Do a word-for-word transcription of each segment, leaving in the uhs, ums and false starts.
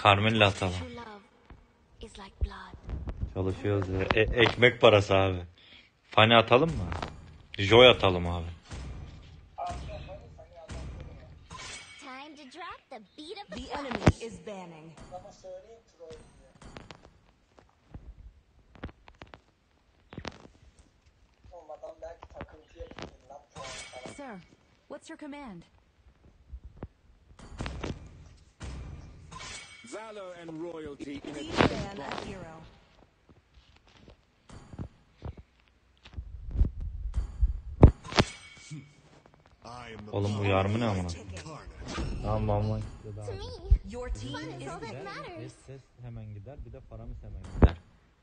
Carmen'le atalım. Çalışıyoruz ya. E ekmek parası abi. Fani atalım mı? Joy atalım abi. The enemy is banning. Sir, what's your command? Valor and royalty in a Please ban a hero. Oğlum uyarımı ne amına? Tamam lan. Your team is Es ses hemen gider, bir de Faramis hemen gider.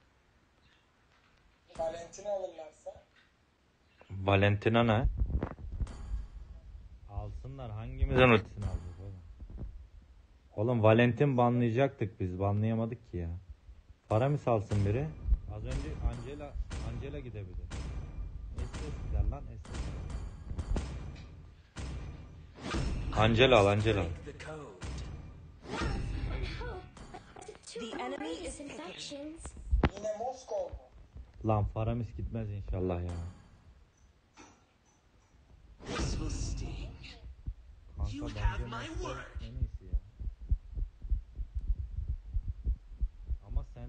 Valentina alırlarsa? Valentina ne? Alsınlar, hangimizin ultisini alacak oğlum? Oğlum Valentin banlayacaktık biz, banlayamadık ki ya. Faramis alsın biri. Az önce Angela Angela gidebilir. Es ses gider lan, es ses. Angela al, Angela al. The enemy is picking. Yine Moskova mu? Lan Faramis gitmez inşallah ya. This will sting. Kanka You bence have my Moskova word. en iyisi ya. Ama sen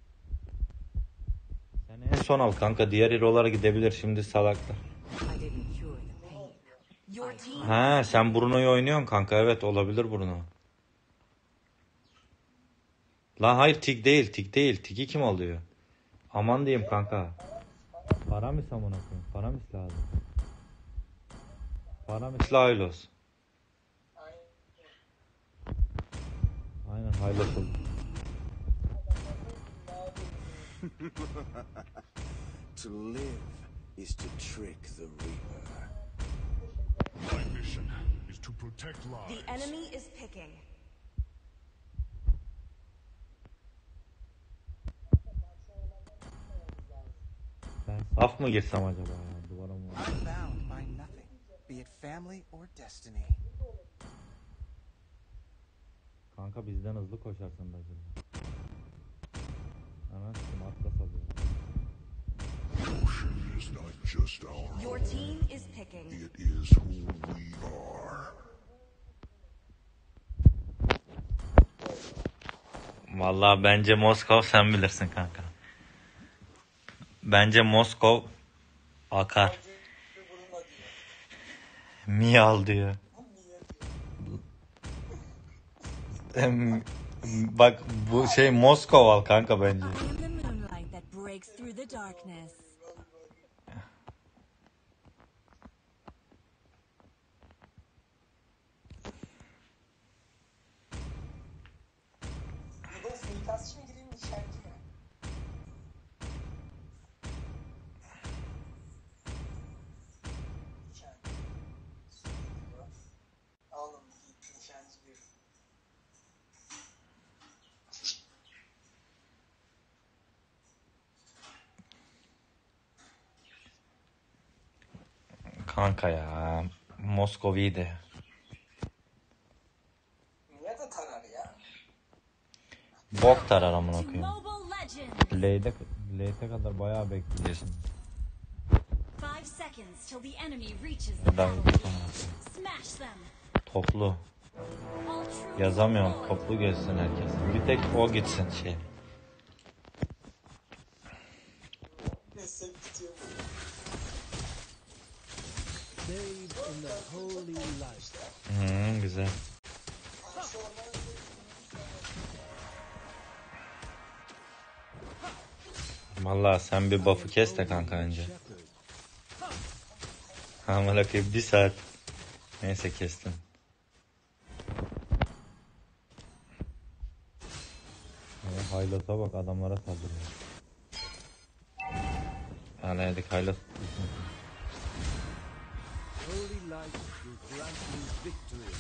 sen en son al kanka, diğer hero'lara gidebilir şimdi salaklar. I didn't cure the pain. Your team. Ha sen Bruno'yu oynuyorsun kanka, evet olabilir Bruno. Lan hayır, Tig değil, Tig değil. Tig'i kim alıyor? Aman diyeyim kanka. Faramis amına koyayım. Faramis lazım. Faramis Hylos. Aynen Hylos oldu. To live is to trick the Reaper. My mission is to protect lives. The enemy is picking. Ben saf mı girsem acaba ya? Duvara mı? I'm bound by nothing, be it family or destiny. Kanka bizden hızlı koşarsın da acaba. Hemen smart bas alıyor. Ocean is not just our Your home. team is picking. It is who we are. Vallahi bence Moskov, sen bilirsin kanka. Bence Moskov akar. Miyal diyor. Em, Bak bu şey Moskov al kanka bence. I am the moonlight that breaks through the darkness. Bir de suikastçı mı gireyim, nişancı mı? Nişancı. Alın git nişancı bir. Kanka ya Moskov iyiydi. Niye de tarar ya? Bok tarar amına To koyayım. Mobile Legends. Late'e late'e kadar bayağı bekleyeceksin. Five seconds till the enemy reaches the Buradan battlefield. Smash them. toplu. All troops Yazamıyorum, deployed. toplu geçsin herkes. Bir tek o gitsin şey. Neyse bitiyor. Hmm, güzel. Vallahi sen bir buff'ı kes de kanka önce. Amına koyayım bir saat. Neyse kestim. Ya, Haylos'a bak, adamlara saldırıyor. Hala yedik Haylos. Holy light will grant you victory.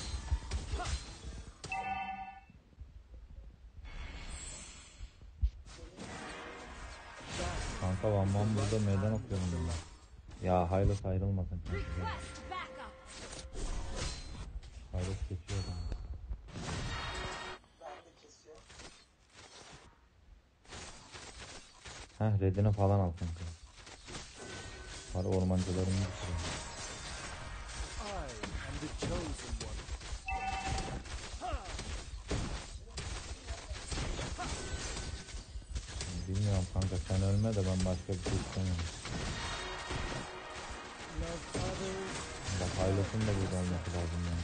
Kanka Van Van burada meydan okuyorum ben. Ya Haylos ayrılmasın kanka. Request backup. Haylos geçiyor kanka. Ben de kesiyorum. Heh, redini falan al kanka. Var ormancıların bir sürü. I am the chosen one. Bilmiyorum kanka, sen ölme de ben başka bir şey istemiyorum. Love others. Bak Haylos'un da burada olması lazım yani.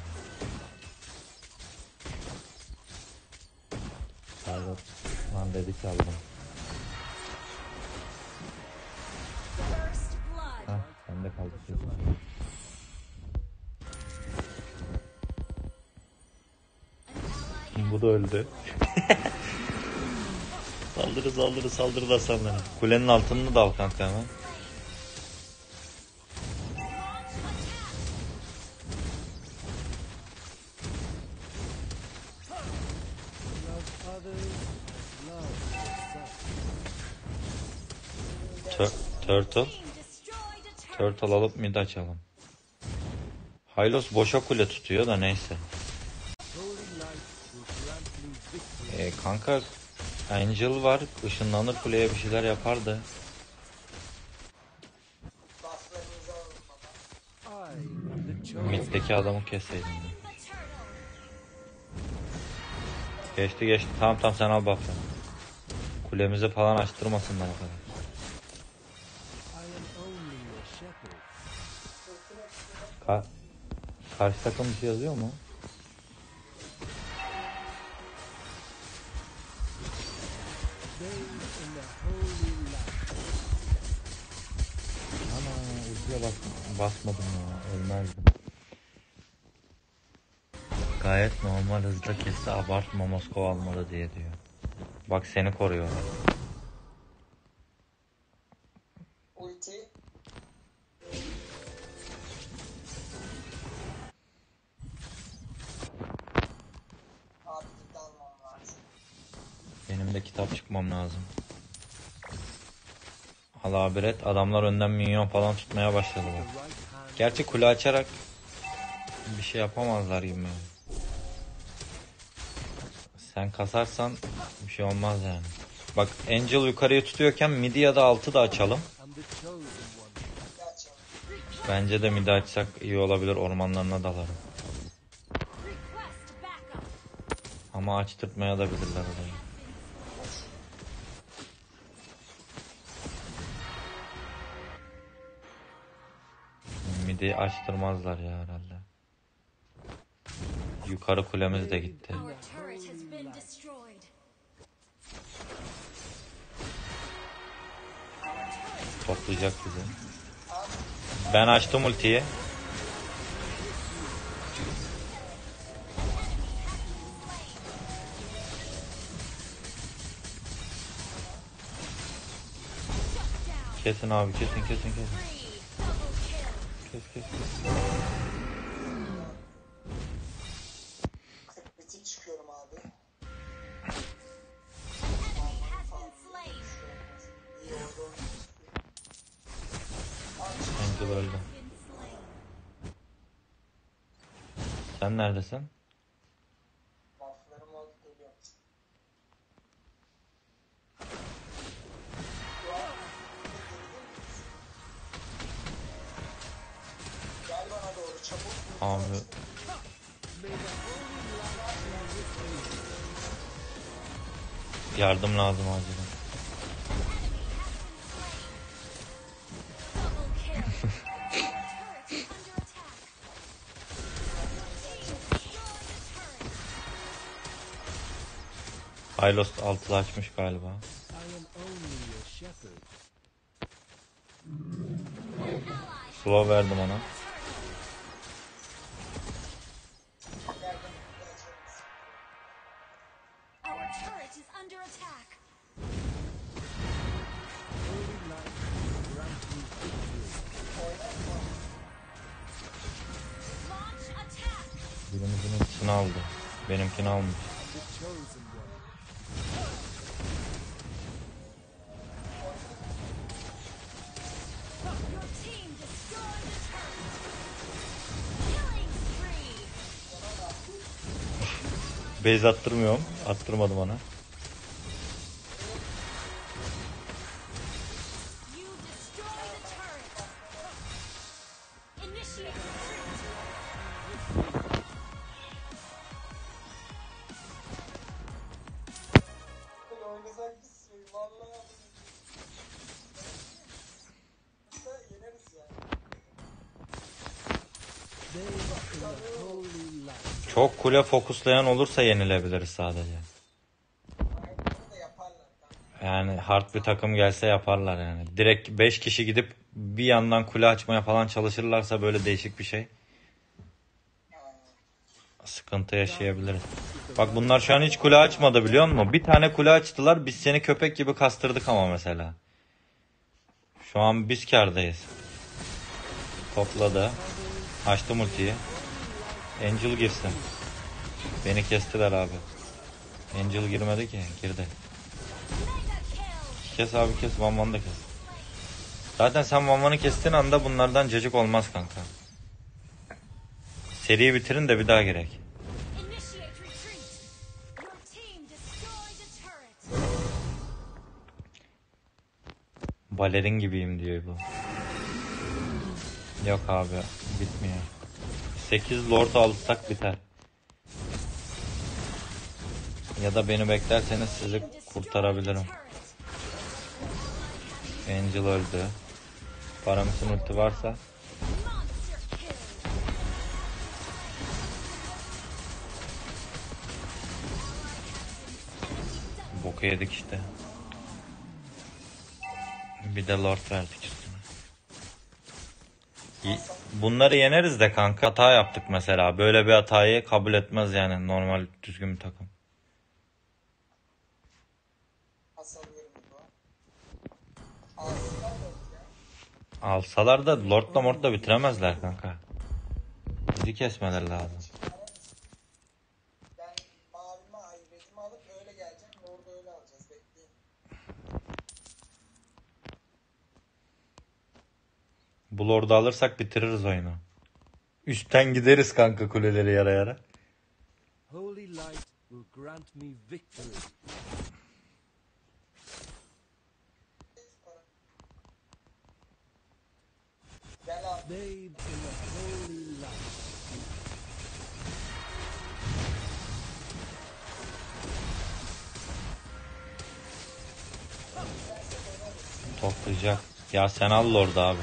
Haylos lan dedik aldım. First blood. Hah, sende kaldı. An ally Bu da öldü. Saldırı saldırı saldırı da saldırı. Kulenin altını da al kanka hemen. Love others. Love yourself. Tur- Turtle. team destroyed a turret. Turtle alıp mid açalım. Hylos boşa kule tutuyor da neyse. Holy light will grant me victory. Ee, kanka Angel var. Işınlanır kuleye bir şeyler yapardı. Bufflarınızı alın baba. I am the chosen. Mid'deki adamı keseydim. The turtle. Geçti geçti. Tamam tamam sen al buff'ı. Kulemizi falan açtırmasınlar o kadar. I am only a shepherd. Ka Karşı takım bir şey yazıyor mu? Bathe in the holy light. Ana ultiye bas basmadım ya. Ölmezdim. Gayet normal hızda kesti. Abartma, Moskova almalı diye diyor. Bak seni koruyorlar. Ulti. Abi ciddi almam lazım. Benim de kitap çıkmam lazım. Al haber et. Adamlar önden minyon falan tutmaya başladılar. Right hand. Gerçi kule açarak bir şey yapamazlar gibi. Sen kasarsan bir şey olmaz yani. Bak Angel yukarıya tutuyorken midi ya da altı da açalım. I'm the chosen one. Gerçi Bence de midi açsak iyi olabilir, ormanlarına dalarım. Request backup. Ama açtırtmaya da bilirler orayı. Midi açtırmazlar ya herhalde. Yukarı kulemiz de gitti. Our turret has been destroyed. Toplayacak bizi. Ben açtım ultiyi. Kesin abi, kesin kesin kesin. Three. Double kill. Kes kes kes. kritik çıkıyorum abi. Enemy has been slain. İyi oldu. Angel öldü. Been slain. Sen neredesin? Bufflarım oldu geliyor. Gel bana doğru çabuk. Abi yardım lazım acilen. Double kill. Turret is under attack. Team destroyed a turret. Hylos altılı açmış galiba. I am only a shepherd. Slow verdim ona. Our turret is under attack. Holy light will grant me victory. Launch attack. Birimizin ultisini aldı. Benimkini almış. The chosen one. Your team destroyed a turret. Killing spree. Base attırmıyorum. Attırmadım ona. gitsin vallahi. Usta yeneriz ya. Bathe in the holy light. Çok kule fokuslayan olursa yenilebiliriz sadece. Aynen bunu da yaparlar. Kanka. Yani hard bir takım gelse yaparlar yani. Direkt beş kişi gidip bir yandan kule açmaya falan çalışırlarsa böyle değişik bir şey. Sıkıntı yaşayabiliriz. Bak bunlar şu an hiç kule açmadı biliyor musun? Bir tane kule açtılar, biz seni köpek gibi kastırdık ama mesela. Şu an biz kârdayız. Topladı. Açtım ultiyi. Angel girsin. Beni kestiler abi. Angel girmedi ki. Girdi. Mega kill. Kes abi kes. Van Van'ı da kes. Zaten sen Van Van'ı kestiğin anda bunlardan cacık olmaz kanka. Seriyi bitirin de bir daha gerek. Initiate retreat. Your team destroyed a turret. Balerin gibiyim diyor bu. Yok abi bitmiyor. sekiz lord alırsak biter. Ya da beni beklerseniz sizi kurtarabilirim. Angel öldü. Paramis'in ulti varsa. Monster kill. Boku yedik işte. Bir de lord verdik üstüne. İyi. Bunları yeneriz de kanka. Hata yaptık mesela. Böyle bir hatayı kabul etmez yani normal düzgün bir takım. Asalıyorum bu. Ağzından da ya. Alsalar da lordla mordla bitiremezler kanka. Bizi kesmeleri lazım. Ben mavime ay redimi alıp öyle geleceğim. Orada öyle alacağız. Bekleyin. Bu lordu alırsak bitiririz oyunu. Üstten gideriz kanka kuleleri yara yara. Holy light will grant me victory. Gel abi. Bathe in the holy light. Toplayacak. Ya sen al lordu abi.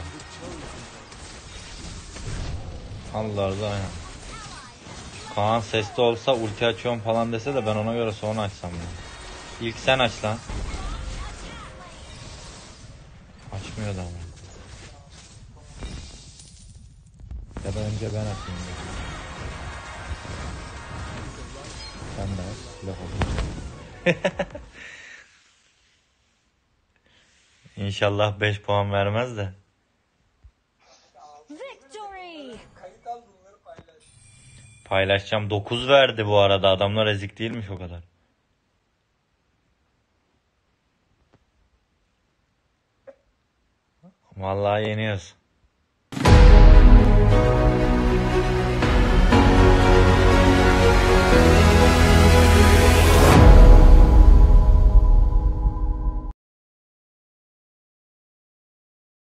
Al lordu aynen. Kaan sesli olsa ulti açıyorum falan dese de ben ona göre sonra açsam ya. İlk sen aç lan. Açmıyor da ama. Ya da önce ben açayım. Ya. Sen de aç. Laf olur. İnşallah beş puan vermez de. Victory. Kayıt al bunları paylaş. Paylaşacağım. dokuz verdi bu arada. Adamlar ezik değilmiş o kadar. Vallahi yeniyoruz.